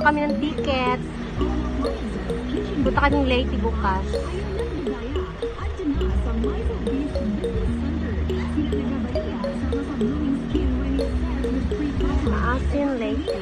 kami ng ticket. Punta kaming Leyte bukas. Maasin Leyte.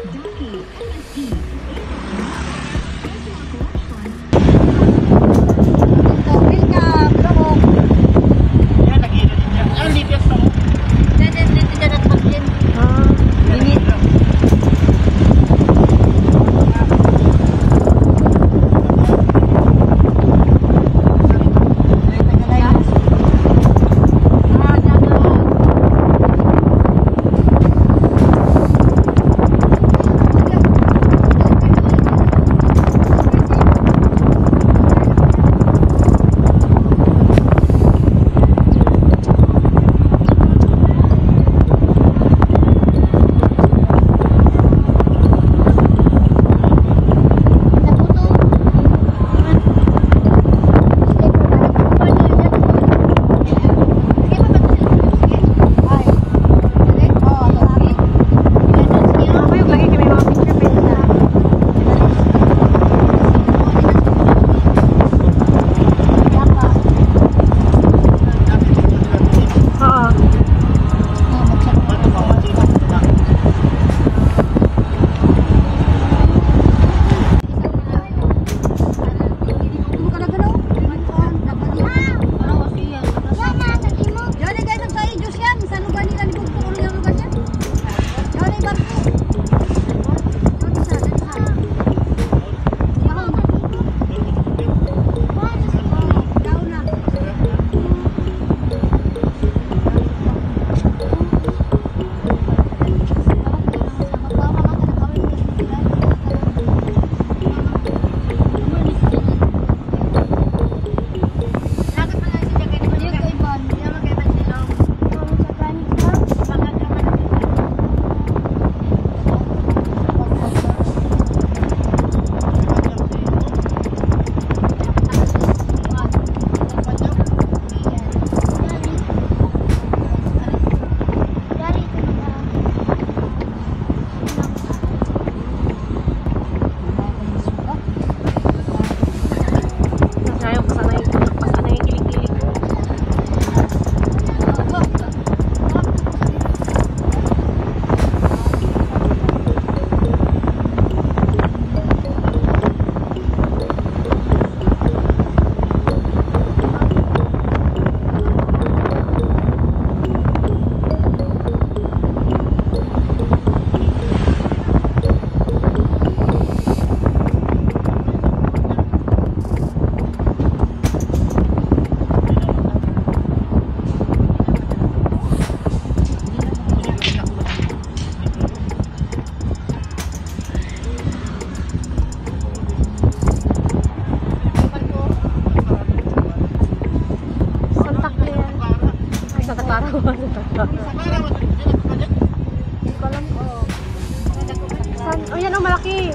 Oh, yan o, malaki.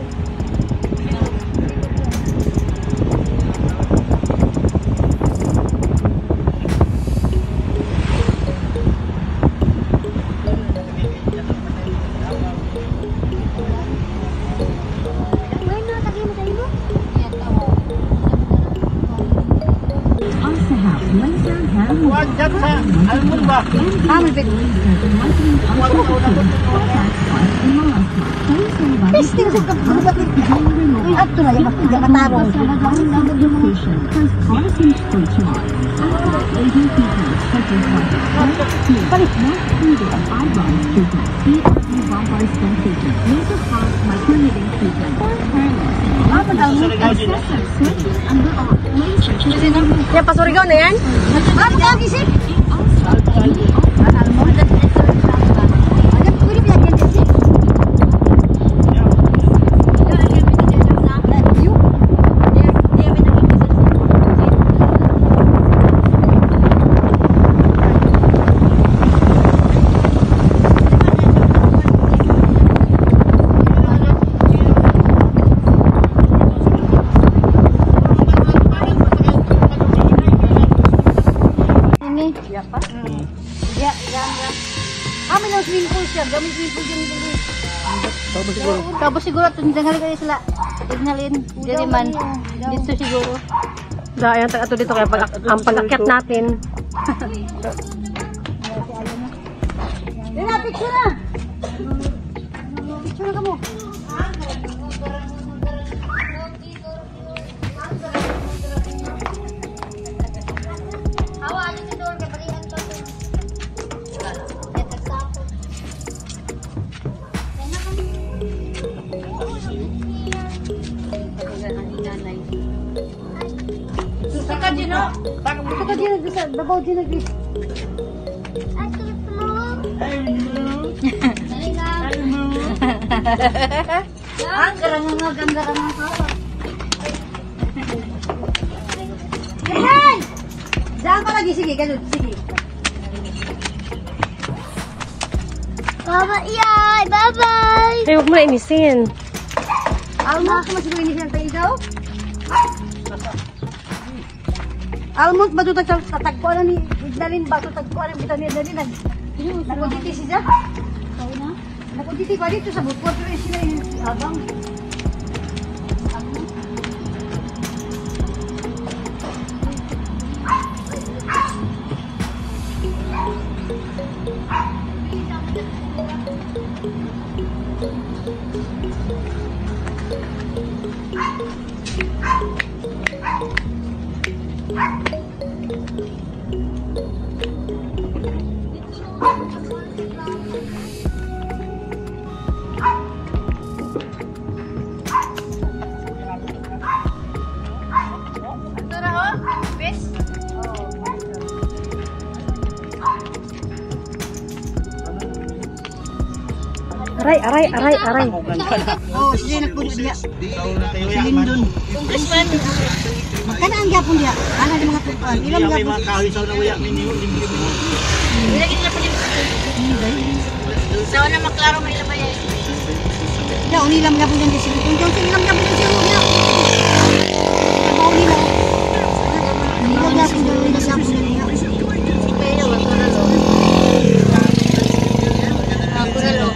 Yan, pasurigaw na yan? Ano ka, gisip? Kami ng swimming pool siya. Gamit swimming pool dyan dito. Tapos siguro tunggal kayo sila. Tingnan diri man dito siguro. Dahil ang ato dito kaya ang pag-akyat natin. Dina picture na. Picture na kamo. Awa ali sidor kay balian to. Saka dino. Saka dino bisa babaw dino guys. Ang garang-garang ka. Hey! Diyan ka lagi, sige, ganun, sige. Bye-bye, Yay! Bye-bye! Ay, huwag mo na inisin. Almond, kung masiguro ini siya ikaw? Almond, matutag sa tatagpuan ni Igdalin ba? Tatagpuan ni Igdalin. Nakuditi siya? Nakuditi ba dito sa bukod? Pero sila yung abang. Aray. Oh, siya nagpunta diya. Si Lindon. Magkana ang gyapon diya? Ana di mga tupan. Ilang gyapon? Mga kawisaw na waya ninyo. Ilagin na pa din. Sawa na maklaro may labay. Ya, unilang gyapon diyan si Lindon. Kung ilang gyapon diyan siya. Unilang. Unilang gyapon diyan siya. Pero wato na lo.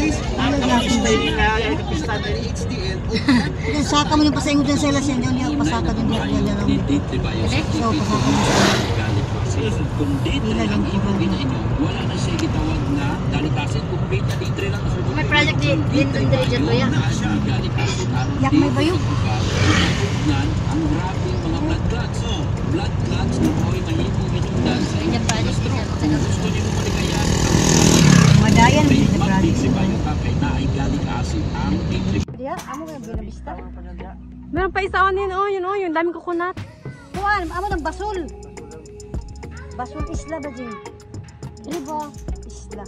Saka mo yung pasaingon din sa ilas yan. Yung pasaka din niya. So, pasaka mo sa Wala na siya gitawag na dalikasin kung pita litre lang sa May project din dito dyan to ya. yak may bayo. ang grabing mga blood clots. Blood clots na ko'y mahimong inulan sa Kanya project din yan. gusto niyo maligayaan. Madayan mo May sa magbig project. si Bayo Kakay na ay galic acid ang litre. Diya, amo yung binabista. Meron pa isa yun, yung daming kukunat. Kuan, amo ng basol. Basol isla ba dyan? Riba isla.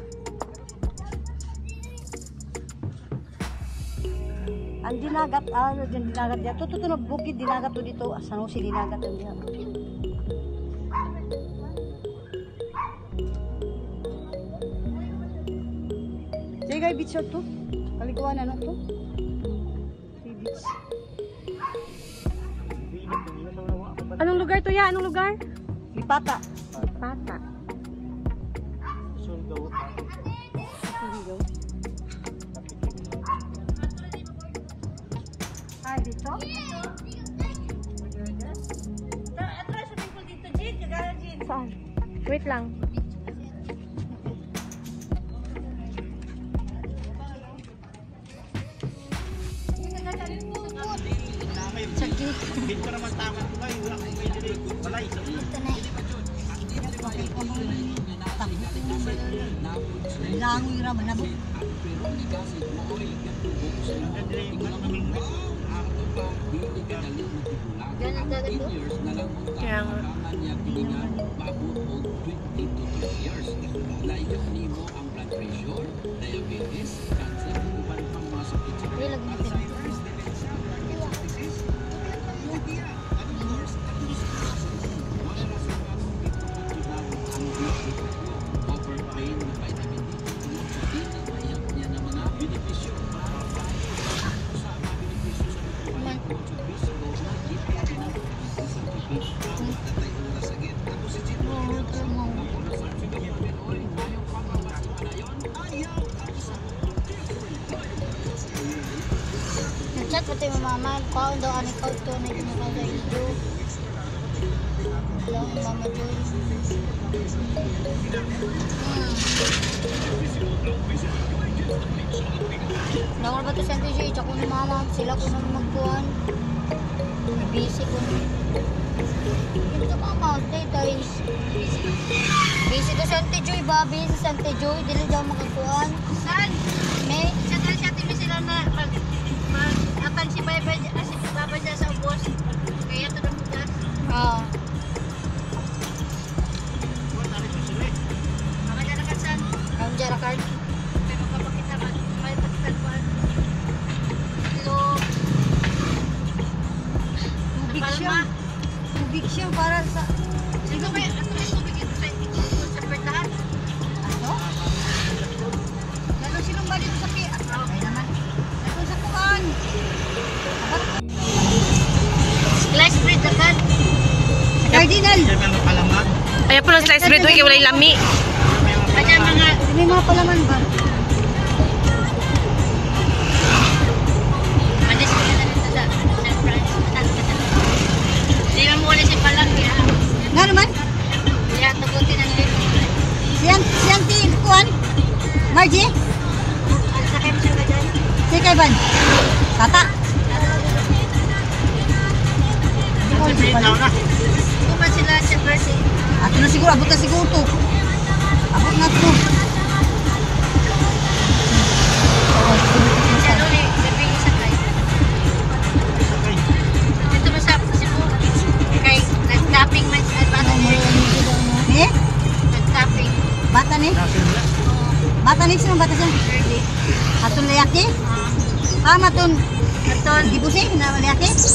Ang dinagat, dyan dinagat diya. Tuto na bukid dinagat to dito. San Jose dinagat to diya. Sige, beach shot to. Kalikuan na to. Sige, beach. Anong lugar to ya? Anong lugar? Lipata. Pata. Ay, dito? Saan? Wait lang. Dito naman tama ko kayo. Wala kong may dili. Balay. Langoy raman na. Yan ang dagat to. Kaya nga. Ay, lagyan. Chat pati mo mama, kaon daw ani kaon to na kinakaw sa iyo. Lang mama Joy. Nawala ba to sa Auntie Joy? Tsaka ni mama, sila ko nang magkuhan. Busy ko. Hindi ka mama, tay. Busy to sa Auntie Joy ba? Busy sa Auntie Joy, dili daw makakuhan. Saan? May, sa TV sila na apan si Baba dyan sa ubos. Kaya ito na bugas. Oo. Makajarakan ang jarakan. Pero kapakita man, may pagkalpuan. Kilo. Tubig siya para sa... Sige ba, ato yung tubig ito sa pertahan. Ano? Lalo silang ba dito sa kaya? Ay naman. Lalo sa kuhan. Slice bread agad. Cardinal. Yan ang palaman. Ayan po ng slice bread, kaya walay lami. Kanya mga May mga palaman ba? manis ko na dito sa price. Hindi mo muli si Palang ya. Nga naman? Kaya tugutin ang lito. Siyang kuhan? Margie? Ang sakit siya ba dyan? Si Kaiban? Tata? Kuman sila sa Percy. Ato na siguro, abot na siguro to. Abot na to. Siya doon eh, sabi isa kay. Dito ba sa Cebu? Kay nag-tapping man siya. Bata niya. Eh? Nag-tapping. Bata ni? Bata ni? Sino bata siya? Early. Atong layaki? Ah, matun. Katon. Gibusi na layaki?